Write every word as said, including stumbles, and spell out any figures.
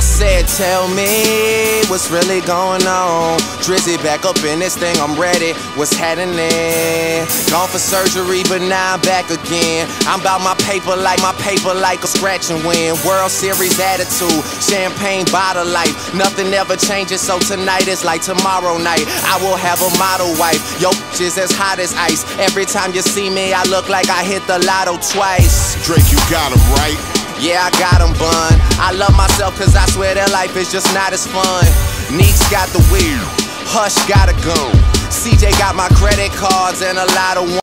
said, tell me what's really going on. Drizzy back up in this thing, I'm ready. What's happening? Gone for surgery, but now I'm back again. I'm about my paper like my paper like a scratch and win. World Series attitude, champagne bottle life. Nothing ever changes, so tonight is like tomorrow night. I will have a model wife. Yo, is as hot as ice. Every time you see me, I look like I hit the lotto twice. Drake, you got him right. Yeah, I got him, bun. I love myself cause I swear that life is just not as fun. Neeks got the weed, Hush got a gun. C J got my credit cards and a lot of